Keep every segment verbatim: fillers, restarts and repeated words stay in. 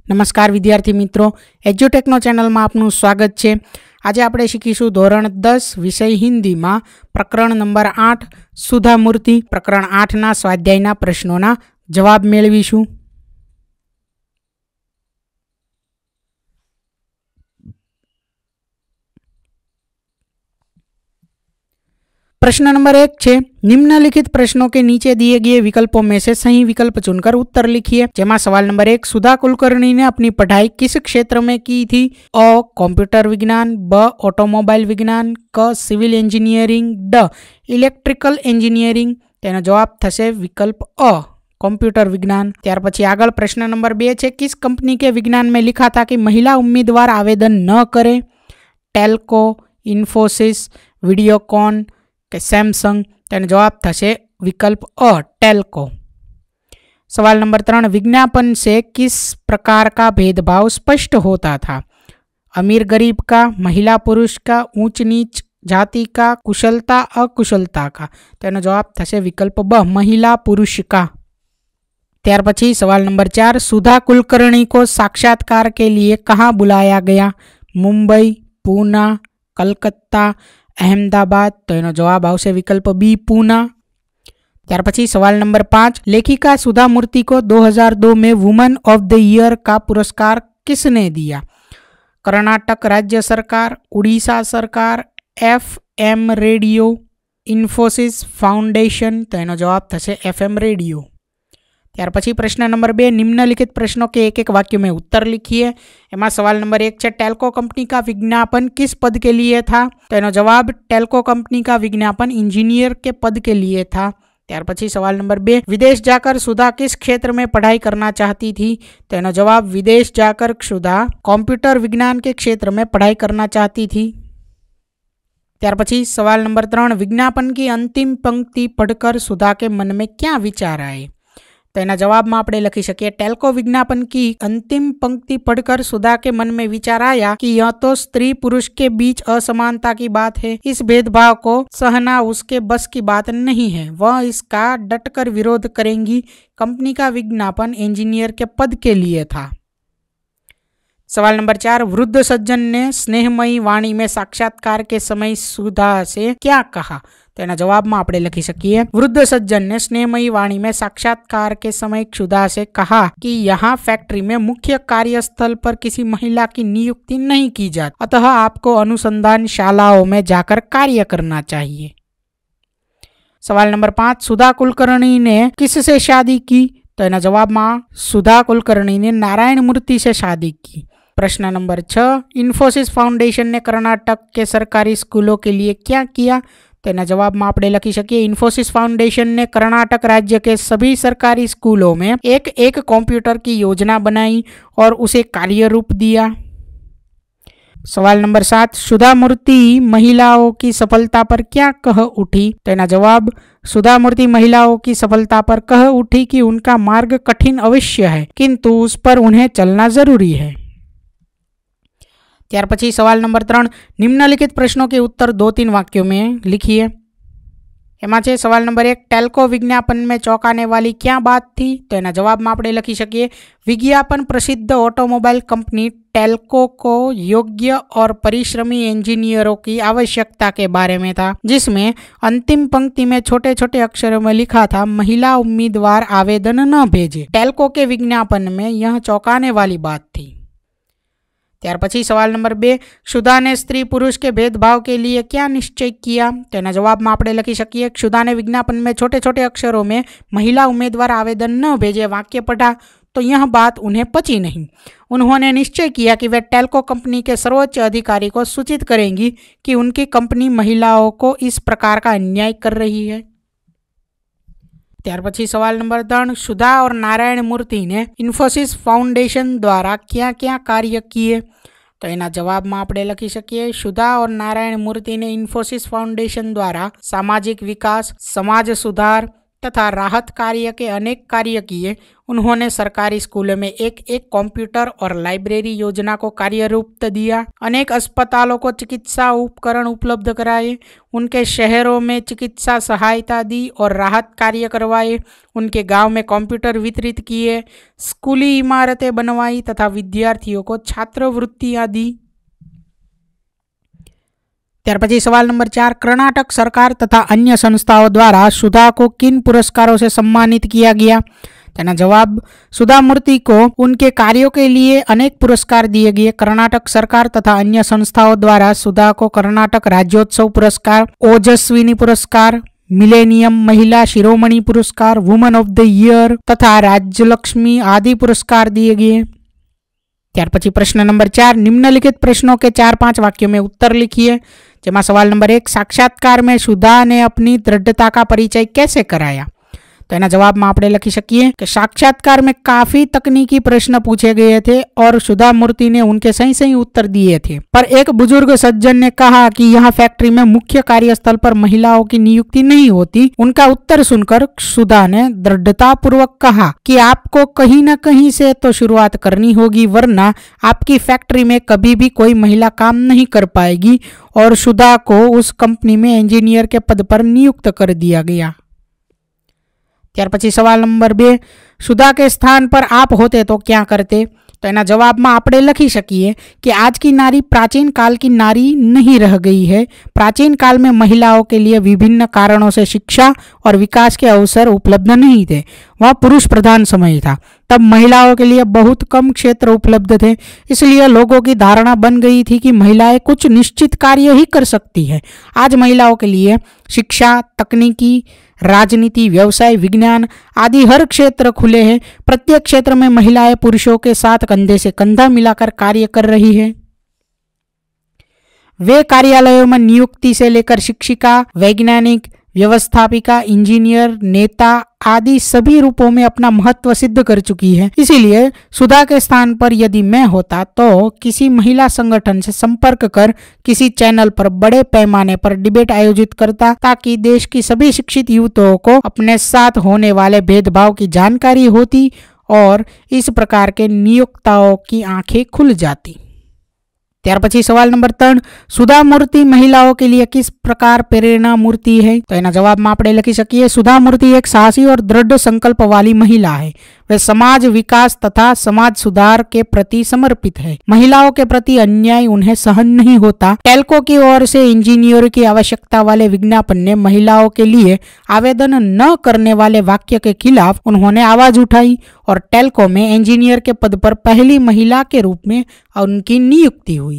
नमस्कार विद्यार्थी मित्रों, एज्युटेकनो चेनल में आपનું स्वागत है। आज આપણે શીખીશું ધોરણ દસ વિષય हिंदी में प्रकरण नंबर आठ सुधामूर्ति। प्रकरण आठ ना स्वाध्यायना प्रश्नोना जवाब मेळवीशुं। प्रश्न नंबर एक छे, निम्नलिखित प्रश्नों के नीचे दिए गए विकल्पों में से सही विकल्प चुनकर उत्तर लिखिए। जेमा सवाल नंबर एक, सुधा कुलकर्णी ने अपनी पढ़ाई किस क्षेत्र में की थी? अ कंप्यूटर विज्ञान, ब ऑटोमोबाइल विज्ञान, क सिविल इंजीनियरिंग, ड इलेक्ट्रिकल इंजीनियरिंग। तेनो जवाब थशे विकल्प अ कंप्यूटर विज्ञान। त्यार पछी आगळ प्रश्न नंबर बे छे, किस कंपनी के विज्ञान में लिखा था कि महिला उम्मीदवार आवेदन न करे? टेल्को, इन्फोसिस, वीडियोकॉन के सैमसंग। तेनो जवाब थशे विकल्प अ टेल्को। सवाल नंबर त्रण, विज्ञापन से किस प्रकार का भेदभाव स्पष्ट होता था? अमीर गरीब का, महिला पुरुष का, ऊंच नीच जाति का, कुशलता अकुशलता का। तेनो जवाब थशे विकल्प ब महिला पुरुष का। त्यार पछी सवाल नंबर चार, सुधा कुलकर्णी को साक्षात्कार के लिए कहाँ बुलाया गया? मुंबई, पूना, कलकत्ता, अहमदाबाद। तो एनो जवाब आवशे विकल्प बी पूना। त्यार पछी सवाल नंबर पांच, लेखिका सुधामूर्ति को दो हज़ार दो में वुमन ऑफ द ईयर का पुरस्कार किसने दिया? कर्नाटक राज्य सरकार, उड़ीसा सरकार, F M radio, Infosys foundation. तो एनो जवाब थशे एफ एम रेडियो। त्यार पछी प्रश्न नंबर बे, निम्नलिखित प्रश्नों के एक एक वाक्य में उत्तर लिखिए। एमा सवाल नंबर एक है, टेल्को कंपनी का विज्ञापन किस पद के लिए था? तो एनो जवाब टेल्को कंपनी का विज्ञापन इंजीनियर के पद के लिए था। त्यार पछी सवाल नंबर बे, विदेश जाकर सुधा किस क्षेत्र में पढ़ाई करना चाहती थी? तो एनो जवाब विदेश जाकर सुधा कंप्यूटर विज्ञान के क्षेत्र में पढ़ाई करना चाहती थी। त्यार पछी सवाल नंबर त्रण, विज्ञापन की अंतिम पंक्ति पढ़कर सुधा के मन में क्या विचार आए? तो एना जवाब में आपणे लखी सकीए, टेल्को विज्ञापन की अंतिम पंक्ति पढ़कर सुधा के मन में विचार आया कि यह तो स्त्री पुरुष के बीच असमानता की बात है। इस भेदभाव को सहना उसके बस की बात नहीं है। वह इसका डटकर विरोध करेंगी। कंपनी का विज्ञापन इंजीनियर के पद के लिए था। सवाल नंबर चार, वृद्ध सज्जन ने स्नेहमयी वाणी में साक्षात्कार के समय सुधा से क्या कहा? तो एना जवाब में आपणे लखी सकीए, वृद्ध सज्जन ने स्नेहमयी वाणी में साक्षात्कार के समय सुधा से कहा कि यहाँ फैक्ट्री में मुख्य कार्यस्थल पर किसी महिला की नियुक्ति नहीं की जाती, अतः आपको अनुसंधान शालाओं में जाकर कार्य करना चाहिए। सवाल नंबर पांच, सुधा कुलकर्णी ने किससे शादी की? तो एना जवाब में सुधा कुलकर्णी ने नारायण मूर्ति से शादी की। प्रश्न नंबर छह, इन्फोसिस फाउंडेशन ने कर्नाटक के सरकारी स्कूलों के लिए क्या किया? तो एना जवाब में आपणे लखी सकीए, इन्फोसिस फाउंडेशन ने कर्नाटक राज्य के सभी सरकारी स्कूलों में एक एक कंप्यूटर की योजना बनाई और उसे कार्य रूप दिया। सवाल नंबर सात, सुधामूर्ति महिलाओं की सफलता पर क्या कह उठी? तो एना जवाब, सुधामूर्ति महिलाओं की सफलता पर कह उठी कि उनका मार्ग कठिन अवश्य है, किंतु उस पर उन्हें चलना जरूरी है। त्यार पछी सवाल नंबर त्रण, निम्नलिखित प्रश्नों के उत्तर दो तीन वाक्यों में लिखिए। एमां छे सवाल नंबर एक, टेल्को विज्ञापन में चौंकाने वाली क्या बात थी? तो एना जवाब में आपणे लखी सकीए, विज्ञापन प्रसिद्ध ऑटोमोबाइल कंपनी टेल्को को योग्य और परिश्रमी इंजीनियरों की आवश्यकता के बारे में था, जिसमें अंतिम पंक्ति में छोटे छोटे अक्षरों में लिखा था, महिला उम्मीदवार आवेदन न भेजे। टेल्को के विज्ञापन में यह चौंकाने वाली बात थी। त्यार पछी सवाल नंबर बे, सुधा ने स्त्री पुरुष के भेदभाव के लिए क्या निश्चय किया? तो एना जवाब में आपणे लखी सकीए, सुधा ने विज्ञापन में छोटे छोटे अक्षरों में महिला उम्मीदवार आवेदन न भेजे वाक्य पढ़ा तो यह बात उन्हें पची नहीं। उन्होंने निश्चय किया कि वे टेल्को कंपनी के सर्वोच्च अधिकारी को सूचित करेंगी कि उनकी कंपनी महिलाओं को इस प्रकार का अन्याय कर रही है। त्यार पछी सवाल नंबर त्रण, सुधा और नारायण मूर्ति ने इन्फोसिस फाउंडेशन द्वारा क्या क्या कार्य किए? तो एना जवाब में आपणे लखी सकीए, सुधा और नारायण मूर्ति ने इन्फोसिस फाउंडेशन द्वारा सामाजिक विकास, समाज सुधार तथा राहत कार्य के अनेक कार्य किए। उन्होंने सरकारी स्कूलों में एक एक कंप्यूटर और लाइब्रेरी योजना को कार्यरूप दिया। अनेक अस्पतालों को चिकित्सा उपकरण उपलब्ध कराए। उनके शहरों में चिकित्सा सहायता दी और राहत कार्य करवाए। उनके गांव में कंप्यूटर वितरित किए। स्कूली इमारतें बनवाई तथा विद्यार्थियों को छात्रवृत्तियां दी। त्यार पछी सवाल नंबर चार, कर्नाटक सरकार तथा अन्य संस्थाओं द्वारा सुधा को किन पुरस्कारों से सम्मानित किया गया? तेना जवाब, सुधा मूर्ति को उनके कार्यों के लिए अनेक पुरस्कार दिए गए। कर्नाटक सरकार तथा अन्य संस्थाओं द्वारा सुधा को कर्नाटक राज्योत्सव पुरस्कार, ओजस्विनी पुरस्कार, मिलेनियम महिला शिरोमणि पुरस्कार, वुमन ऑफ द ईयर तथा राज्यलक्ष्मी आदि पुरस्कार दिए गए। त्यार पछी प्रश्न नंबर चार, निम्नलिखित प्रश्नों के चार पांच वाक्यों में उत्तर लिखिए। जेमा सवाल नंबर एक, साक्षात्कार में सुधा ने अपनी दृढ़ता का परिचय कैसे कराया? तो एना जवाब में आपणे लखी सकीए कि साक्षात्कार में काफी तकनीकी प्रश्न पूछे गए थे और सुधा मूर्ति ने उनके सही सही उत्तर दिए थे। पर एक बुजुर्ग सज्जन ने कहा कि यहाँ फैक्ट्री में मुख्य कार्यस्थल पर महिलाओं की नियुक्ति नहीं होती। उनका उत्तर सुनकर सुधा ने दृढ़ता पूर्वक कहा कि आपको कहीं न कहीं से तो शुरुआत करनी होगी, वरना आपकी फैक्ट्री में कभी भी कोई महिला काम नहीं कर पाएगी। और सुधा को उस कंपनी में इंजीनियर के पद पर नियुक्त कर दिया गया। त्यार पछी सवाल नंबर बे, सुधा के स्थान पर आप होते तो क्या करते? तो एना जवाब में आपणे लखी सकीए कि आज की नारी प्राचीन काल की नारी नहीं रह गई है। प्राचीन काल में महिलाओं के लिए विभिन्न कारणों से शिक्षा और विकास के अवसर उपलब्ध नहीं थे। वह पुरुष प्रधान समय था। तब महिलाओं के लिए बहुत कम क्षेत्र उपलब्ध थे। इसलिए लोगों की धारणा बन गई थी कि महिलाएं कुछ निश्चित कार्य ही कर सकती है। आज महिलाओं के लिए शिक्षा, तकनीकी, राजनीति, व्यवसाय, विज्ञान आदि हर क्षेत्र खुले हैं। प्रत्येक क्षेत्र में महिलाएं पुरुषों के साथ कंधे से कंधा मिलाकर कार्य कर रही है। वे कार्यालयों में नियुक्ति से लेकर शिक्षिका, वैज्ञानिक, व्यवस्थापिका, इंजीनियर, नेता आदि सभी रूपों में अपना महत्व सिद्ध कर चुकी है। इसीलिए सुधा के स्थान पर यदि मैं होता तो किसी महिला संगठन से संपर्क कर किसी चैनल पर बड़े पैमाने पर डिबेट आयोजित करता, ताकि देश की सभी शिक्षित युवतियों को अपने साथ होने वाले भेदभाव की जानकारी होती और इस प्रकार के नियोक्ताओं की आंखें खुल जाती। त्यार पछी सवाल नंबर तीन, सुधा मूर्ति महिलाओं के लिए किस प्रकार प्रेरणा मूर्ति है? तो एना जवाब में आपणे लखी सकीए, सुधा मूर्ति एक साहसी और दृढ़ संकल्प वाली महिला है। वे समाज विकास तथा समाज सुधार के प्रति समर्पित है। महिलाओं के प्रति अन्याय उन्हें सहन नहीं होता। टेल्को की ओर से इंजीनियर की आवश्यकता वाले विज्ञापन ने महिलाओं के लिए आवेदन न करने वाले वाक्य के खिलाफ उन्होंने आवाज उठाई और टेल्को में इंजीनियर के पद पर पहली महिला के रूप में उनकी नियुक्ति हुई।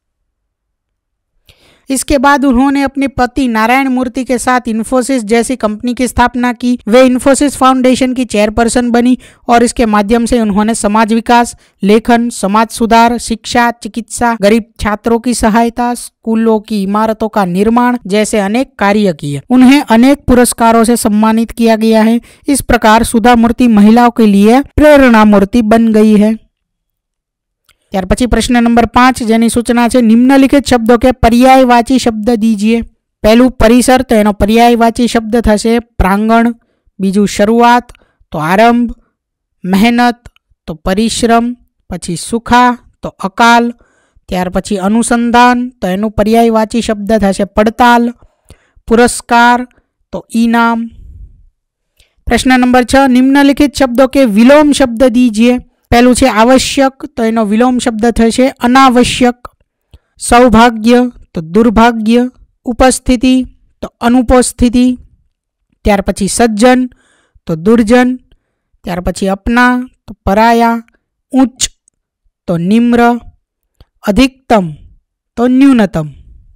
इसके बाद उन्होंने अपने पति नारायण मूर्ति के साथ इन्फोसिस जैसी कंपनी की स्थापना की। वे इन्फोसिस फाउंडेशन की चेयरपर्सन बनी और इसके माध्यम से उन्होंने समाज विकास, लेखन, समाज सुधार, शिक्षा, चिकित्सा, गरीब छात्रों की सहायता, स्कूलों की इमारतों का निर्माण जैसे अनेक कार्य किए। उन्हें अनेक पुरस्कारों से सम्मानित किया गया है। इस प्रकार सुधा मूर्ति महिलाओं के लिए प्रेरणा मूर्ति बन गई है। त्यार पछी प्रश्न नंबर पांच, जेनी सूचना है, निम्नलिखित शब्दों के पर्यायवाची शब्द दीजिए। पहलू परिसर, तो एनो पर्यायवाची शब्द थशे प्रांगण। बीजू शुरुआत, तो आरंभ। मेहनत, तो परिश्रम। पछी सुखा, तो अकाल। त्यार पछी अनुसंधान, तो एनु पर्यायवाची शब्द थशे पड़ताल। पुरस्कार, तो इनाम। प्रश्न नंबर छह, निम्नलिखित शब्दों के विलोम शब्द दीजिए। पहलू है आवश्यक, तो एनो विलोम शब्द थशे अनावश्यक। सौभाग्य, तो दुर्भाग्य। उपस्थिति, तो अनुपस्थिति। त्यार पछी सज्जन, तो दुर्जन। त्यार पछी अपना, तो पराया। उच्च, तो निम्र। अधिकतम, तो न्यूनतम।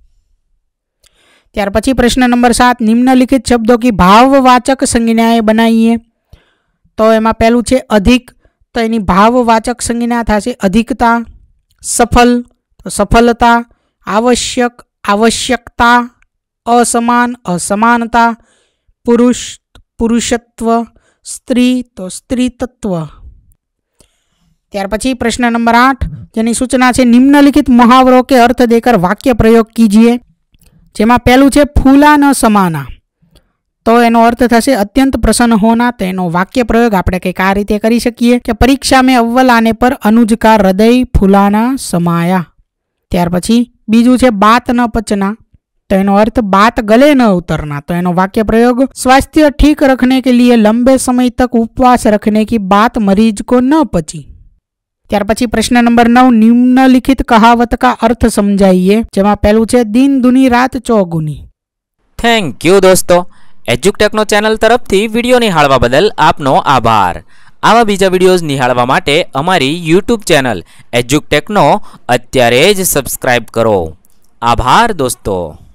त्यार पछी प्रश्न नंबर सात, निम्नलिखित शब्दों की भाववाचक संज्ञाएं बनाइए। तो एमां पहलू है अधिक, तो एनी भाववाचक संज्ञा थशे अधिकता। सफल, तो सफलता। आवश्यक, आवश्यकता। असमान, असमानता। पुरुष, पुरुषत्व। स्त्री, तो स्त्रीत्व। त्यार पछी प्रश्न नंबर आठ, जेनी सूचना है, निम्नलिखित मुहावरों के अर्थ देकर वाक्य प्रयोग कीजिए। जेमां पहलू है फूला न समाना। तो एनो अर्थ थशे अत्यंत प्रसन्न होना। तो एनो वाक्य प्रयोग आपणे कंईक आ रीते करी शकीए कि परीक्षा में अव्वल आने पर अनुज का हृदय फूलाना समाया। त्यार पछी बीजू छे बात न पचना। तो एनो अर्थ बात गले न उतरना। तो एनो वाक्य प्रयोग स्वास्थ्य ठीक रखने के लिए लंबे समय तक उपवास रखने की बात मरीज को न पची। त्यार पछी प्रश्न नंबर नौ, निम्नलिखित कहावत का अर्थ समझाइए। जेमां पहेलुं छे दिन दुनी रात चौगुनी। थैंक यू दोस्तों, एज्युकटेकनो चेनल तरफथी विडियो निहाळवा बदल आपनो आभार। आवा बीजा विडियोज निहाळवा माटे अमारी यूट्यूब चेनल एज्युकटेकनो अत्यारे ज सब्सक्राइब करो। आभार दोस्तों।